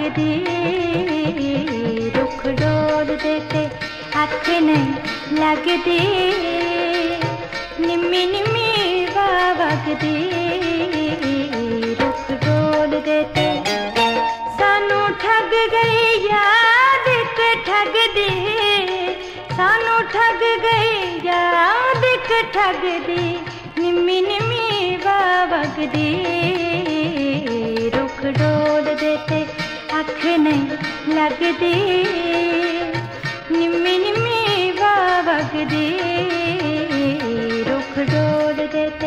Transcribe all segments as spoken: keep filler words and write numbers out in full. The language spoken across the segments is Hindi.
वगदी, रुख डोल देते अख नहीं लगदी, निम्मी निम्मी वाह वगदी, रुख डोल देते। सानू ठग गई याद एक ठग दी, सानू ठग गई याद एक ठग दी, निम्मी निम्मी वाह वगदी, रुख डोल देते अख नहीं लगदी, निम्मी निम्मी वाह वगदी, रुख डोल देते।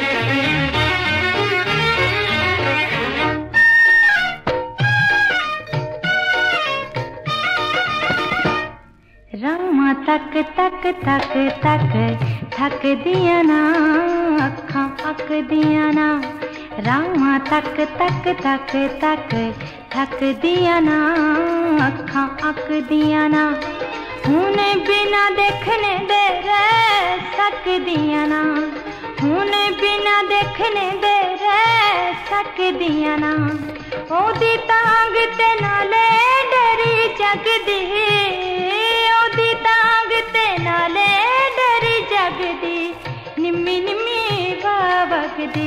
रामा तक तक तक तक थक दिया ना अखां अक दिया ना, रामा तक तक तक तक थक दिया ना अखां अक दिया ना, हुन बिना देखने दे रह सकदियां ना, हुन बिना देखने दे रह सकदियां ना, ओदी तांग ते नाले डरी जगदी, ओदी तांग ते नाले डरी जगदी, निम्मी निम्मी वाह वगदी,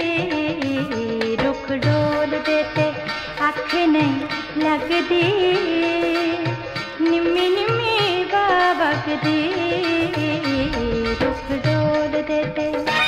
रुख डोल देते अख नहीं लगदी, निम्मी निम्मी वाह वगदी, रुख डोल देते।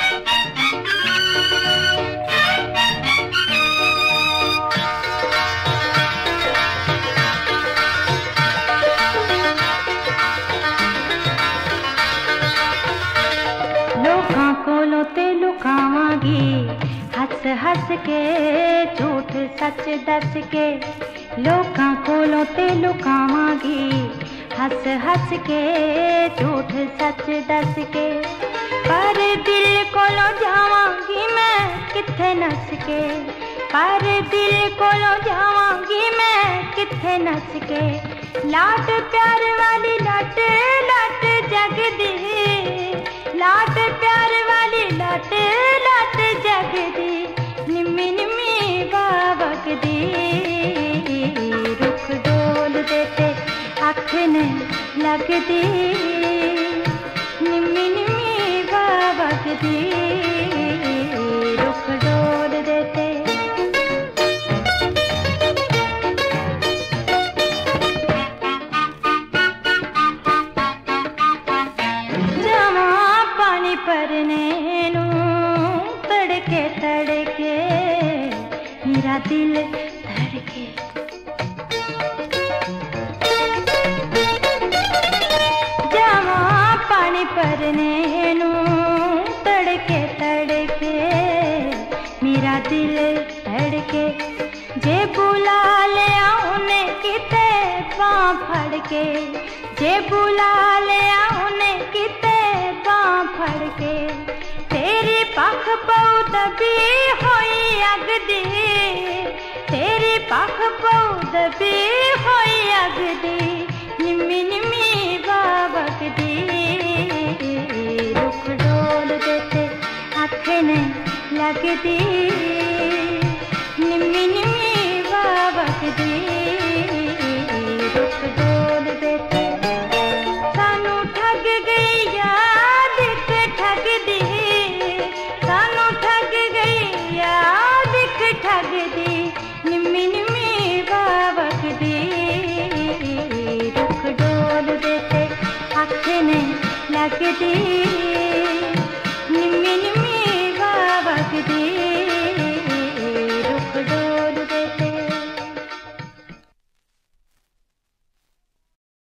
लोकां कोलों ते लुकावांगी हस हस के, झूठ सच दस के, लोकां कोलों ते लुकावांगी हस हस के, झूठ सच दस के, पर दिल कोलों जावांगी मैं किथे नस के, पर दिल कोलों जावांगी मैं किथे नस के, लाट प्यार वाली लट लट जगदी, लाट प्यार वाली लट लट जगदी, निम्मी निम्मी वाह वगदी, रुख डोल देते अख नहीं लगदी, निम्मी निम्मी वाह वगदी, रुख डोल देते। जवां पानी भरने नू तड़के तड़के, मेरा दिल धड़के, जवां पानी भरने नू तड़के तड़के, मेरा दिल धड़के, जे बुला लिया उन्हें किते बांह फड़ के, जे बुला लिया उन्हें किते बांह फड़ के, तेरी पख पऊ दबी होई अगदी, तेरी पख पऊ दबी होई अगदी, निम्मी निम्मी वाह वगदी, रुख डोल देते अख नहीं लगदी, निम्मी निम्मी वाह वगदी, रुख डोल देते। सानू ठग गई याद एक ठग दी, सानू ठग गई याद एक ठग दी, निम्मी निम्मी वाह वगदी, रुख डोल देते अख नहीं लगदी।